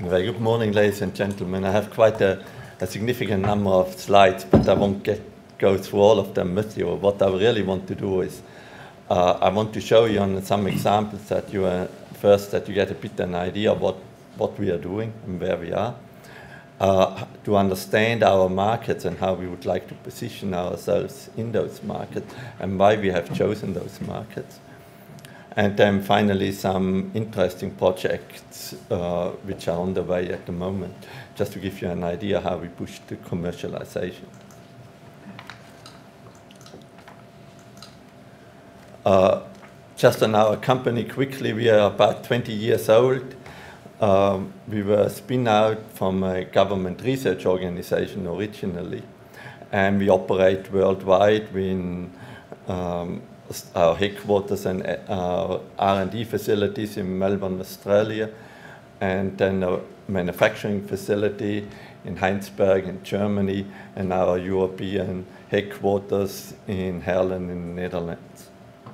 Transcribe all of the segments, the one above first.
Very good morning, ladies and gentlemen. I have quite a significant number of slides, but I won't go through all of them with you. What I really want to do is I want to show you on some examples that you get a bit an idea of what we are doing and where we are, to understand our markets and how we would like to position ourselves in those markets and why we have chosen those markets. And then finally, some interesting projects which are on the way at the moment, just to give you an idea how we push the commercialization. Just on our company quickly, we are about 20 years old. We were spun out from a government research organization originally, and we operate worldwide in our headquarters and our R&D facilities in Melbourne, Australia, and then a manufacturing facility in Heinsberg in Germany, and our European headquarters in Heerlen in the Netherlands.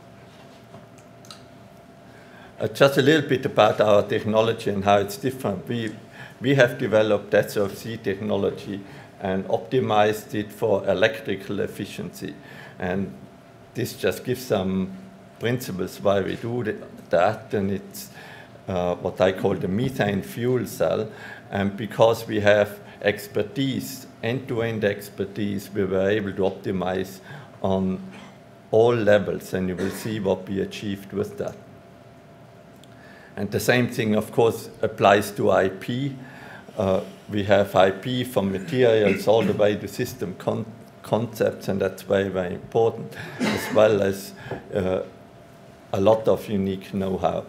Just a little bit about our technology and how it's different. We have developed SOFC technology and optimized it for electrical efficiency. And this just gives some principles why we do that, and it's what I call the methane fuel cell. And because we have expertise, end-to-end expertise, we were able to optimize on all levels, and you will see what we achieved with that. And the same thing, of course, applies to IP. We have IP from materials all the way to system concepts, and that's very, very important, as well as a lot of unique know-how.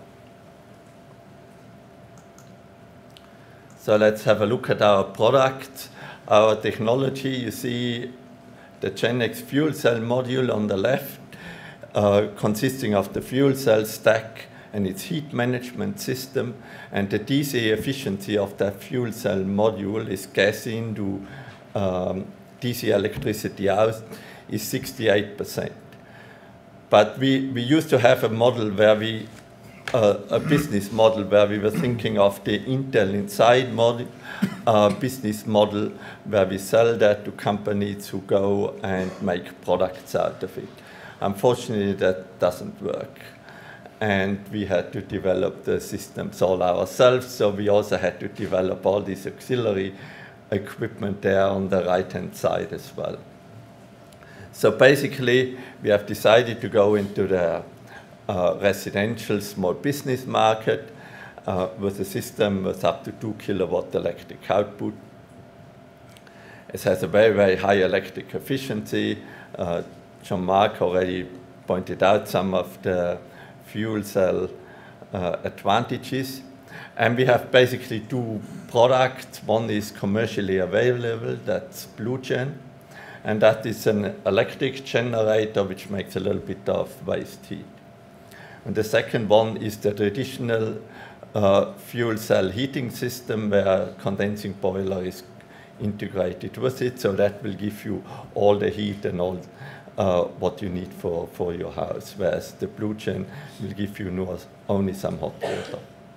So let's have a look at our product. Our technology, you see the GenX fuel cell module on the left, consisting of the fuel cell stack and its heat management system, and the DC efficiency of that fuel cell module is gas into DC electricity out is 68%. But we used to have a model where a business model where we were thinking of the Intel Inside model, business model where we sell that to companies who go and make products out of it. Unfortunately, that doesn't work. And we had to develop the systems all ourselves, so we also had to develop all this auxiliary equipment there on the right-hand side as well. So basically, we have decided to go into the residential small business market with a system with up to 2 kilowatt electric output. It has a very, very high electric efficiency. Jean-Marc already pointed out some of the fuel cell advantages. And we have basically two products. One is commercially available, that's BlueGen, and that is an electric generator which makes a little bit of waste heat. And the second one is the traditional fuel cell heating system where a condensing boiler is integrated with it, so that will give you all the heat and all what you need for your house, whereas the BlueGen will give you only some hot water.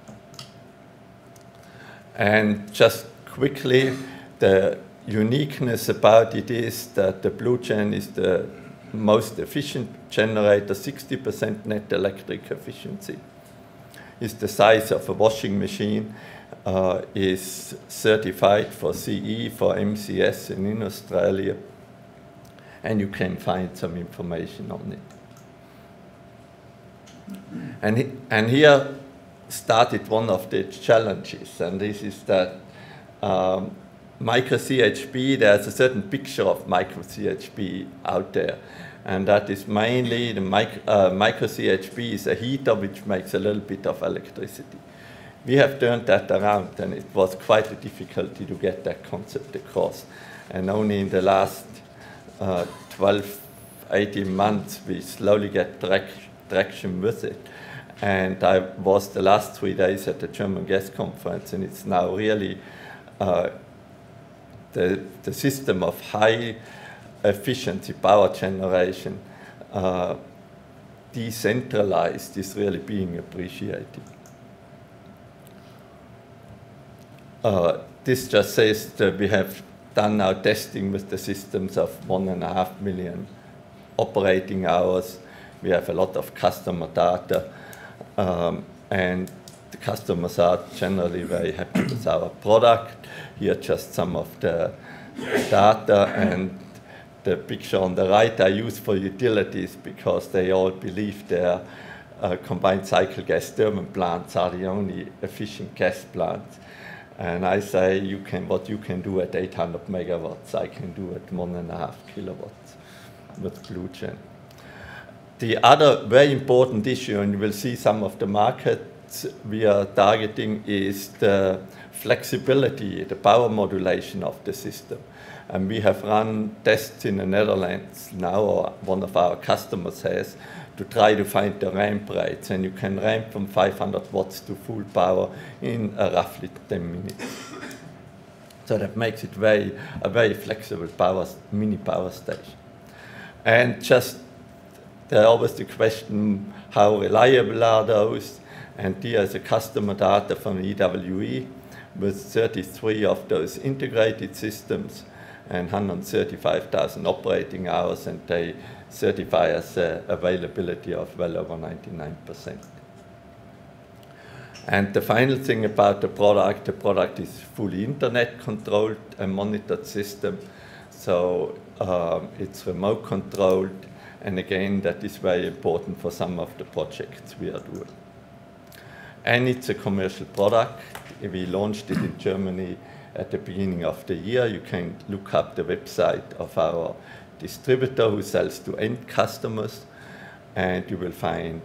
And just quickly, the uniqueness about it is that the BlueGen is the most efficient generator, 60% net electric efficiency. It's the size of a washing machine, is certified for CE, for MCS in Australia, and you can find some information on it. And here started one of the challenges, and this is that micro CHP, there's a certain picture of micro CHP out there, and that is mainly the micro CHP is a heater which makes a little bit of electricity. We have turned that around, and it was quite a difficulty to get that concept across, and only in the last 12, 18 months we slowly get traction with it. And I was the last 3 days at the German Gas Conference, and it's now really the system of high efficiency power generation decentralized is really being appreciated. this just says that we have done now testing with the systems of 1.5 million operating hours. We have a lot of customer data, and the customers are generally very happy with our product. Here just some of the data, and the picture on the right I use for utilities because they all believe their combined cycle gas turbine plants are the only efficient gas plants. And I say what you can do at 800 megawatts, I can do at 1.5 kilowatts with BlueGen. The other very important issue, and you will see some of the markets we are targeting, is the flexibility, the power modulation of the system. And we have run tests in the Netherlands now, or one of our customers has, to try to find the ramp rates. And you can ramp from 500 watts to full power in roughly 10 minutes. So that makes it a very flexible mini power station. And just, there's always the question, how reliable are those? And here is a customer data from EWE with 33 of those integrated systems and 135,000 operating hours, and they certify us availability of well over 99%. And the final thing about the product is fully internet controlled and monitored system. So it's remote controlled, and again, that is very important for some of the projects we are doing. And it's a commercial product. We launched it in Germany at the beginning of the year. You can look up the website of our distributor who sells to end customers, and you will find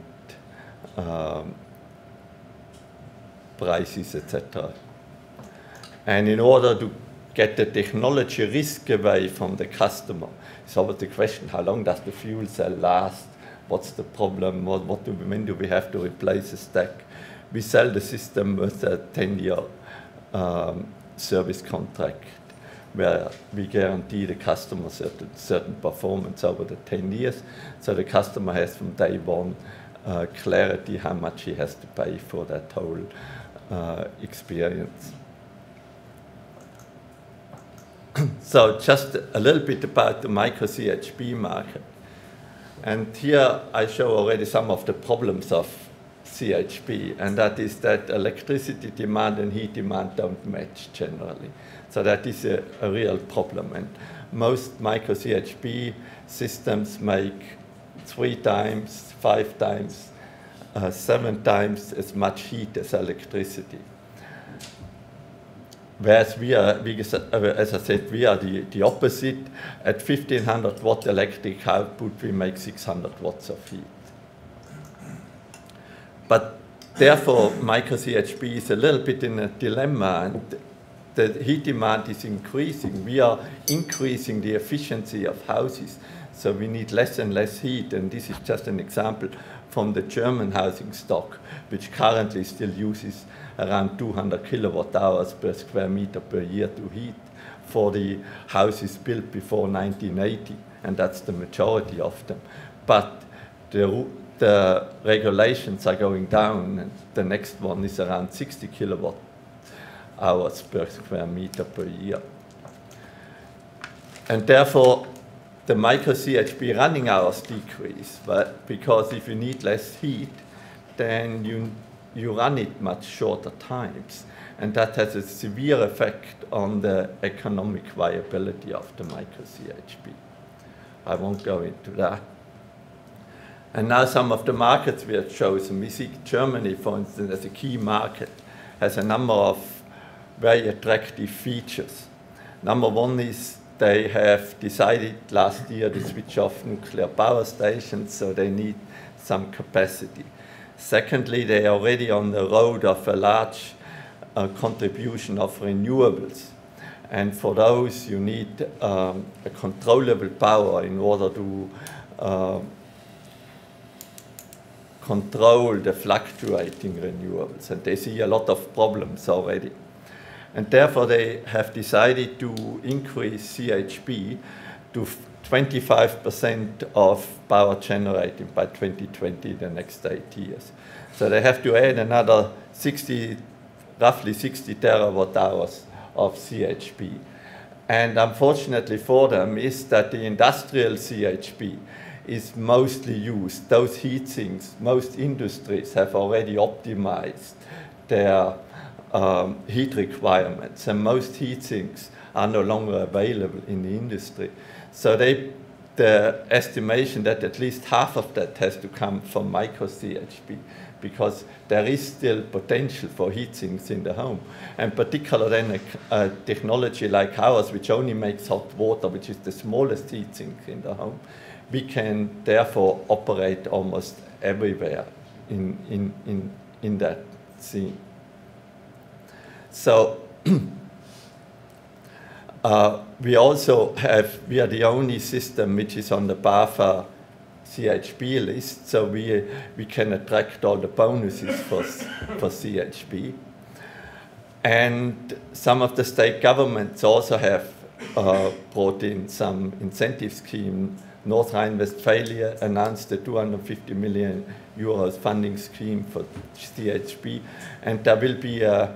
prices, etc. And in order to get the technology risk away from the customer, it's always the question, how long does the fuel cell last? What's the problem? When do we have to replace a stack? We sell the system with a 10-year service contract where we guarantee the customer certain performance over the 10 years. So the customer has from day one clarity how much he has to pay for that whole experience. So just a little bit about the micro CHP market. And here I show already some of the problems of CHP, and that is that electricity demand and heat demand don't match generally. So that is a real problem. And most micro CHP systems make 3 times, 5 times, 7 times as much heat as electricity. Whereas we are, as I said, we are the opposite. At 1500 watt electric output, we make 600 watts of heat. But therefore, micro CHP is a little bit in a dilemma, and the heat demand is increasing. We are increasing the efficiency of houses, so we need less and less heat. And this is just an example from the German housing stock, which currently still uses around 200 kilowatt hours per square meter per year to heat for the houses built before 1980, and that's the majority of them. But the regulations are going down, and the next one is around 60 kilowatt hours per square meter per year. And therefore, the micro CHP running hours decrease, but because if you need less heat, then you run it much shorter times. And that has a severe effect on the economic viability of the micro CHP. I won't go into that. And now some of the markets we have chosen. We see Germany, for instance, as a key market, has a number of very attractive features. Number one is they have decided last year to switch off nuclear power stations, so they need some capacity. Secondly, they are already on the road of a large contribution of renewables. And for those, you need a controllable power in order to control the fluctuating renewables. And they see a lot of problems already. And therefore, they have decided to increase CHP to 25% of power generated by 2020, the next 8 years. So they have to add another 60 roughly 60 terawatt hours of CHP. And unfortunately for them is that the industrial CHP is mostly used. Those heat sinks, most industries have already optimized their heat requirements, and most heat sinks are no longer available in the industry. So the estimation that at least half of that has to come from micro CHP, because there is still potential for heat sinks in the home. And particularly then a technology like ours, which only makes hot water, which is the smallest heat sink in the home, we can therefore operate almost everywhere in that scene. So we are the only system which is on the BAFA CHP list, so we can attract all the bonuses for CHP. And some of the state governments also have brought in some incentive scheme. North Rhine-Westphalia announced a 250 million euros funding scheme for CHP, and there will be a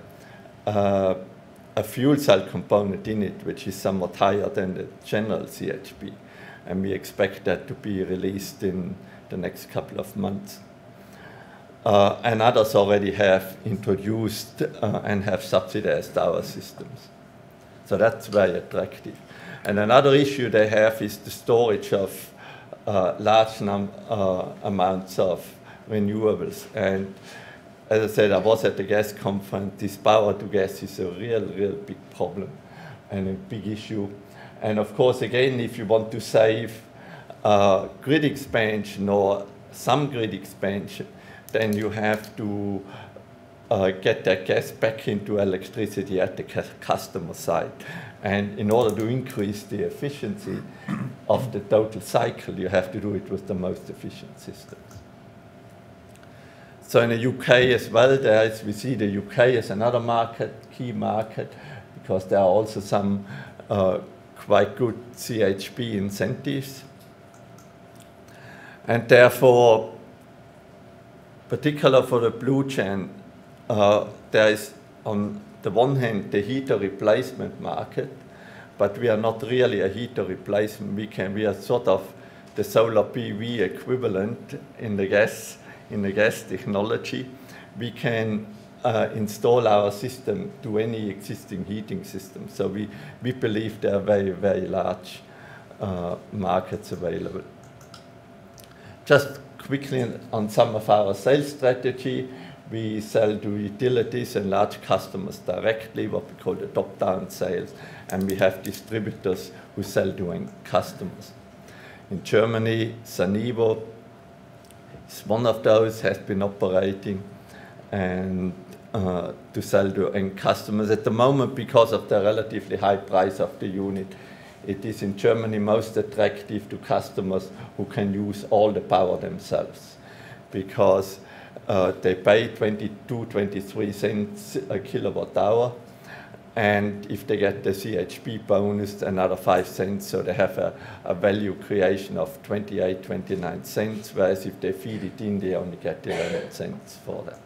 fuel cell component in it, which is somewhat higher than the general CHP. And we expect that to be released in the next couple of months. And others already have introduced and have subsidized our systems. So that's very attractive. And another issue they have is the storage of large amounts of renewables. And as I said, I was at the gas conference. This power to gas is a real big problem and a big issue. And of course, again, if you want to save grid expansion or some grid expansion, then you have to get that gas back into electricity at the customer side. And in order to increase the efficiency of the total cycle, you have to do it with the most efficient systems. So in the UK as well, we see the UK as another market, key market, because there are also some quite good CHP incentives. And therefore, particularly for the BlueGen, there is on the one hand the heater replacement market, but we are not really a heater replacement. We are sort of the solar PV equivalent in the gas technology. We can install our system to any existing heating system. So we believe there are very large markets available. Just quickly on some of our sales strategy, we sell to utilities and large customers directly, what we call the top-down sales, and we have distributors who sell to end customers. In Germany, Sanivo is one of those, has been operating and to sell to end customers. At the moment, because of the relatively high price of the unit, it is in Germany most attractive to customers who can use all the power themselves, because they pay 22, 23 cents a kilowatt hour, and if they get the CHP bonus, another 5 cents, so they have a value creation of 28, 29 cents, whereas if they feed it in, they only get 11 cents for that.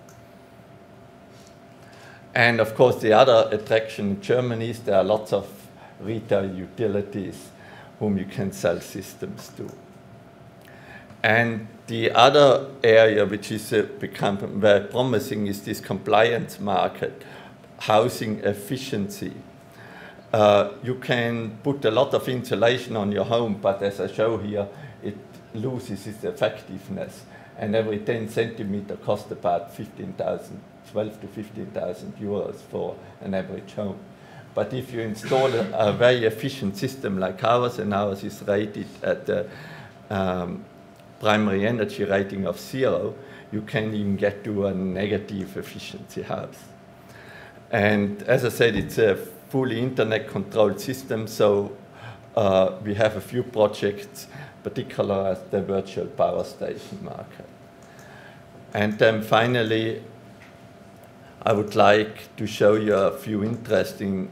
And of course, the other attraction in Germany is there are lots of retail utilities whom you can sell systems to. And the other area which is become very promising is this compliance market, housing efficiency. You can put a lot of insulation on your home, but as I show here, it loses its effectiveness. And every 10 centimeters costs about 12 to 15,000 euros for an average home. But if you install a very efficient system like ours, and ours is rated at the primary energy rating of 0, you can even get to a negative efficiency house. And as I said, it's a fully internet-controlled system, so we have a few projects, particularly at the virtual power station market. And then finally, I would like to show you a few interesting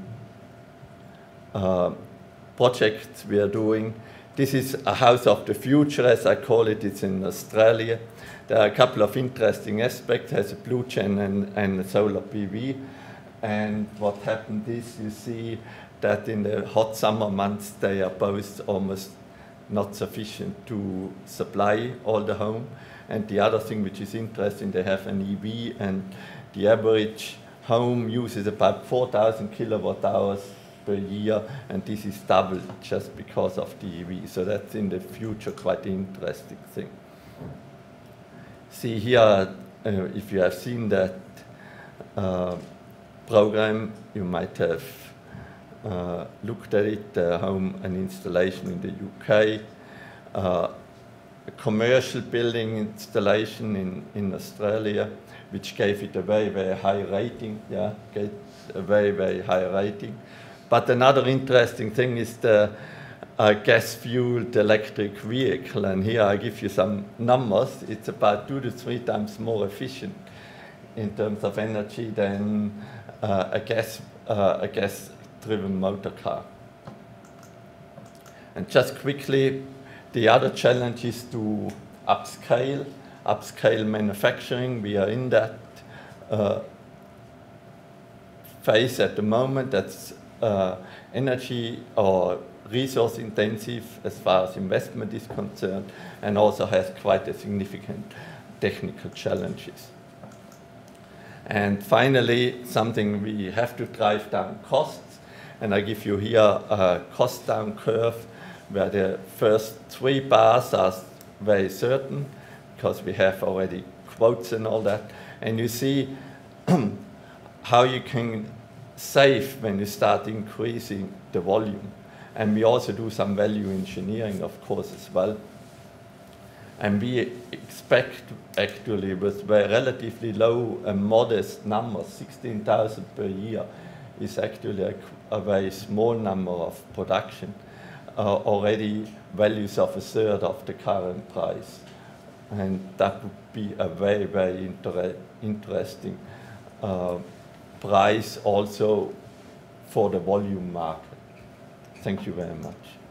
projects we are doing. This is a house of the future, as I call it. It's in Australia. There are a couple of interesting aspects. It has a BlueGen and a solar PV. And what happened is, you see that in the hot summer months, they are both almost not sufficient to supply all the home. And the other thing which is interesting, they have an EV, and the average home uses about 4,000 kilowatt hours per year, and this is doubled just because of the EV. So that's in the future quite an interesting thing. See here, if you have seen that program, you might have looked at it, home and installation in the UK, a commercial building installation in Australia, which gave it a very, very high rating, gave a very, very high rating. But another interesting thing is the gas-fueled electric vehicle, and here I give you some numbers. It's about 2 to 3 times more efficient in terms of energy than a gas-driven motor car. And just quickly, the other challenge is to upscale manufacturing. We are in that phase at the moment. That's energy or resource intensive as far as investment is concerned, and also has quite a significant technical challenges. And finally, something we have to drive down costs, and I give you here a cost down curve where the first 3 bars are very certain because we have already quotes and all that, and you see how you can save when you start increasing the volume. And we also do some value engineering, of course, as well. And we expect, actually, with very relatively low and modest numbers, 16,000 per year is actually a very small number of production, already values of 1/3 of the current price. And that would be a very, very interesting price also for the volume market. Thank you very much.